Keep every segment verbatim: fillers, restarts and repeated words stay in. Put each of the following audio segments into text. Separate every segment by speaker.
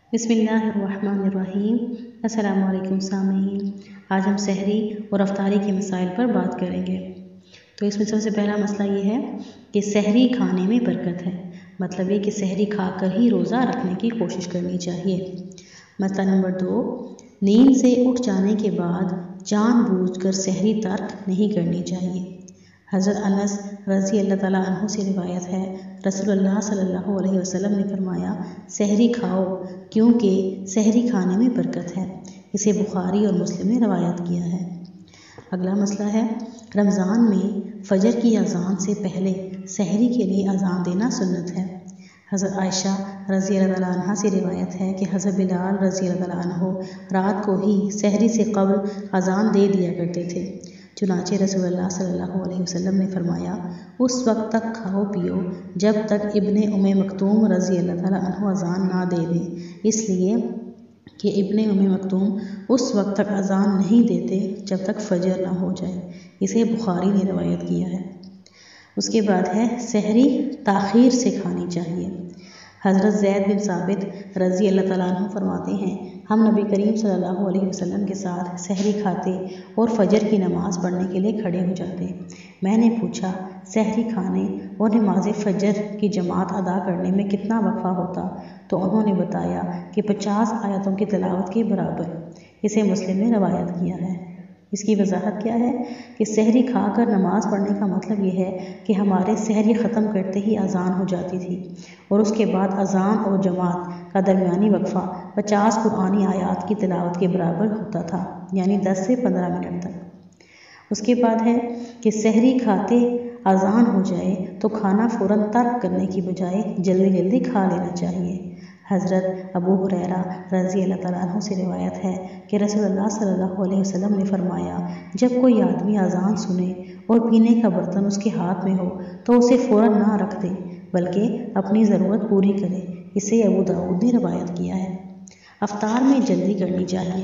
Speaker 1: بسم اللہ الرحمن الرحیم۔ السلام علیکم سامعین، آج ہم سحری اور افطاری کے مسائل پر بات کریں گے۔ تو اس میں سب سے پہلا مسئلہ یہ ہے کہ سحری کھانے میں برکت ہے، مطلب یہ کہ سحری کھا کر ہی روزہ رکھنے کی کوشش کرنی چاہیے۔ مسئلہ نمبر دو، نیند سے اٹھ جانے کے بعد جان بوجھ کر سحری ترک نہیں کرنی چاہیے۔ حضرت انس رضی اللہ تعالیٰ عنہ سے روایت ہے، رسول اللہ صلی اللہ علیہ وسلم نے فرمایا، سحری کھاؤ کیونکہ سحری کھانے میں برکت ہے۔ اسے بخاری اور مسلم نے روایت کیا ہے۔ اگلا مسئلہ ہے، رمضان میں فجر کی اذان سے پہلے سحری کے لیے اذان دینا سنت ہے۔ حضرت عائشہ رضی اللہ تعالیٰ عنہ سے روایت ہے کہ حضرت بلال رضی اللہ تعالیٰ عنہ رات کو ہی سحری سے قبل اذان دے دیا کرتے تھے۔ چنانچہ رسول اللہ صلی اللہ علیہ وسلم نے فرمایا، اس وقت تک کھاؤ پیو جب تک ابن ام مکتوم رضی اللہ تعالیٰ عنہ اذان نہ دے دیں، اس لیے کہ ابن ام مکتوم اس وقت تک اذان نہیں دیتے جب تک فجر نہ ہو جائے۔ اسے بخاری نے روایت کیا ہے۔ اس کے بعد ہے، سحری تاخیر سے کھانی چاہیے۔ حضرت زید بن ثابت رضی اللہ تعالیٰ عنہ فرماتے ہیں، ہم نبی کریم صلی اللہ علیہ وسلم کے ساتھ سحری کھاتے اور فجر کی نماز پڑھنے کے لیے کھڑے ہو جاتے۔ میں نے پوچھا، سحری کھانے اور نماز فجر کی جماعت ادا کرنے میں کتنا وقفہ ہوتا؟ تو انہوں نے بتایا کہ پچاس آیتوں کی تلاوت کے برابر۔ اسے مسلم نے روایت کیا ہے۔ اس کی وضاحت کیا ہے کہ سحری کھا کر نماز پڑھنے کا مطلب یہ ہے کہ ہمارے سحری ختم کرتے ہی اذان ہو جاتی تھی اور اس کے بعد اذان اور جماعت کا درمیانی وقفہ پچاس قرآنی آیات کی تلاوت کے برابر ہوتا تھا، یعنی دس سے پندرہ منٹ تک۔ اس کے بعد ہے کہ سحری کھاتے اذان ہو جائے تو کھانا فوراً ترک کرنے کی بجائے جلدی جلدی کھا لینا چاہیے۔ حضرت ابو ہریرہ رضی اللہ تعالیٰ عنہ سے روایت ہے کہ رسول اللہ صلی اللہ علیہ وسلم نے فرمایا، جب کوئی آدمی اذان سنے اور پینے کا برتن اس کے ہاتھ میں ہو تو اسے فوراً نہ رکھ دے بلکہ اپنی ضرورت پوری کرے۔ اسے ابو داؤد نے روایت کیا ہے۔ افطار میں جلدی کرنی چاہیے۔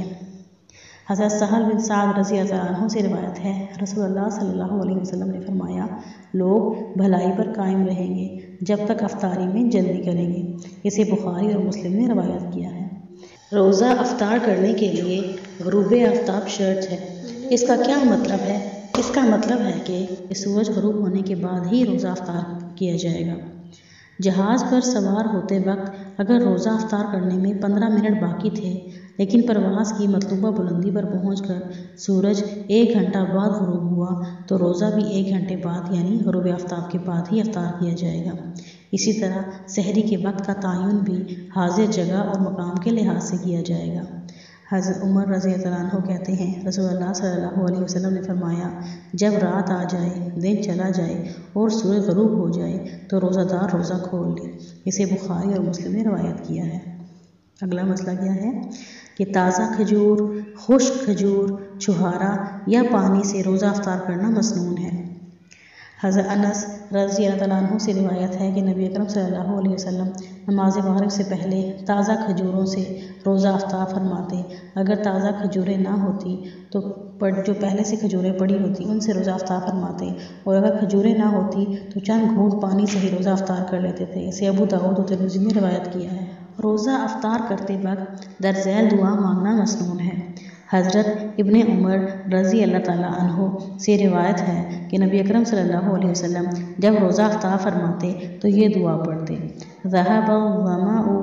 Speaker 1: حضرت سہل بن سعد رضی اللہ عنہ سے روایت ہے، رسول اللہ صلی اللہ علیہ وسلم نے فرمایا، لوگ بھلائی پر قائم رہیں گے جب تک افطاری میں جلدی کریں گے۔ اسے بخاری اور مسلم نے روایت کیا ہے۔ روزہ افطار کرنے کے لیے غروب آفتاب شرط ہے۔ اس کا کیا مطلب ہے؟ اس کا مطلب ہے کہ سورج غروب ہونے کے بعد ہی روزہ افطار کیا جائے گا۔ جہاز پر سوار ہوتے وقت اگر روزہ افطار کرنے میں پندرہ منٹ باقی تھے لیکن پرواز کی مطلوبہ بلندی پر پہنچ کر سورج ایک گھنٹہ بعد غروب ہوا تو روزہ بھی ایک گھنٹے بعد یعنی غروب آفتاب کے بعد ہی افطار کیا جائے گا۔ اسی طرح سحری کے وقت کا تعین بھی حاضر جگہ اور مقام کے لحاظ سے کیا جائے گا۔ حضرت عمر رضی اللہ عنہ کہتے ہیں، رسول اللہ صلی اللہ علیہ وسلم نے فرمایا، جب رات آ جائے، دن چلا جائے اور سورج غروب ہو جائے تو روزہ دار روزہ کھول لے۔ اسے بخاری اور مسلم نے روایت کیا ہے۔ اگلا مسئلہ کیا ہے کہ تازہ کھجور، خشک کھجور، چھہارا یا پانی سے روزہ افطار کرنا مسنون ہے۔ حضرت انس رضی اللہ تعالیٰ عنہ سے روایت ہے کہ نبی اکرم صلی اللہ علیہ وسلم نماز مغرب سے پہلے تازہ کھجوروں سے روزہ افطار فرماتے۔ اگر تازہ کھجوریں نہ ہوتی تو جو پہلے سے کھجوریں پڑی ہوتی ان سے روزہ افطار فرماتے، اور اگر کھجوریں نہ ہوتی تو چند گھونٹ پانی سے ہی روزہ افطار کر لیتے تھے۔ اسے ابو داؤد اور ترمذی نے روایت کیا ہے۔ روزہ افطار کرتے وقت در ذیل دعا مانگنا مسنون ہے۔ حضرت ابن عمر رضی اللہ تعالیٰ عنہ سے روایت ہے کہ نبی اکرم صلی اللہ علیہ وسلم جب روزہ افطار فرماتے تو یہ دعا پڑھتے، ذهب الظمأ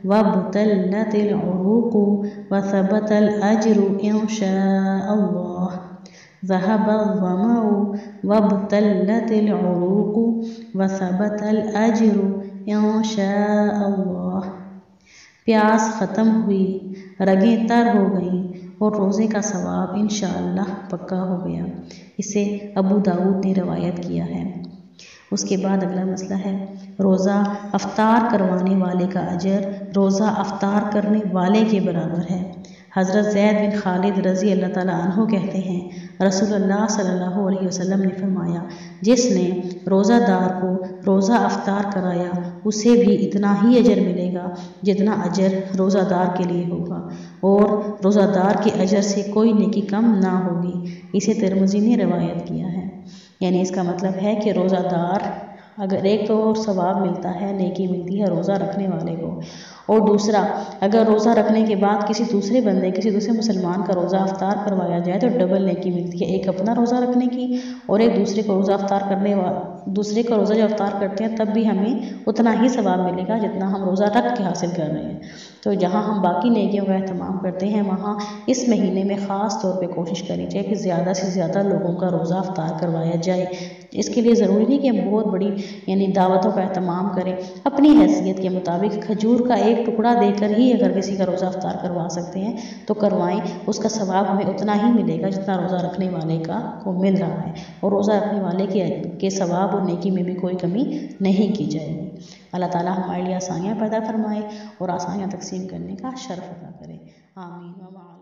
Speaker 1: وابتلت العروق وثبت الأجر إن شاء الله، ذهب الظمأ وابتلت العروق وثبت الأجر إن شاء الله۔ پیاس ختم ہوئی، رگیں تر ہو گئیں اور روزے کا ثواب انشاءاللہ پکا ہو گیا۔ اسے ابو داؤد نے روایت کیا ہے۔ اس کے بعد اگلا مسئلہ ہے، روزہ افطار کروانے والے کا اجر روزہ افطار کرنے والے کے برابر ہے۔ حضرت زید بن خالد رضی اللہ تعالیٰ عنہ کہتے ہیں، رسول اللہ صلی اللہ علیہ وسلم نے فرمایا، جس نے روزہ دار کو روزہ افطار کرایا اسے بھی اتنا ہی اجر ملے گا جتنا اجر روزہ دار کے لیے ہوگا، اور روزہ دار کے اجر سے کوئی نیکی کم نہ ہوگی۔ اسے ترمذی نے روایت کیا ہے۔ یعنی اس کا مطلب ہے کہ روزہ دار اگر ایک تو ثواب ملتا ہے، نیکی ملتی ہے روزہ رکھنے والے کو، اور دوسرا اگر روزہ رکھنے کے بعد کسی دوسرے بندے کسی دوسرے مسلمان کا روزہ افطار کروایا جائے تو ڈبل نیکی ملتی ہے، ایک اپنا روزہ رکھنے کی اور ایک دوسرے کو روزہ افطار کرنے دوسرے کا روزہ جو افطار کرتے ہیں تب بھی ہمیں اتنا ہی ثواب ملے گا جتنا ہم روزہ رکھ کے حاصل کر رہے ہیں۔ تو جہاں ہم باقی نیکیوں کا اہتمام کرتے ہیں وہاں اس مہینے میں خاص طور پہ کوشش کرنی چاہیے کہ زیادہ سے زیادہ لوگوں کا روزہ افطار کروایا جائے۔ اس کے لیے ضروری نہیں کہ ہم بہت بڑی یعنی دعوتوں کا اہتمام کریں، اپنی حیثیت کے مطابق کھجور کا ایک ٹکڑا دے کر ہی اگر کسی کا روزہ افطار کروا سکتے ہیں تو کروائیں، اس کا ثواب ہمیں اتنا ہی ملے گا جتنا روزہ رکھنے والے کا کو مل رہا ہے، اور روزہ رکھنے والے کے کے ثواب اور نیکی میں بھی کوئی کمی نہیں کی جائے گی۔ اللہ تعالیٰ ہمارے لیے آسانیاں پیدا فرمائے اور آسانیاں تقسیم کرنے کا شرف عطا کرے، آمین و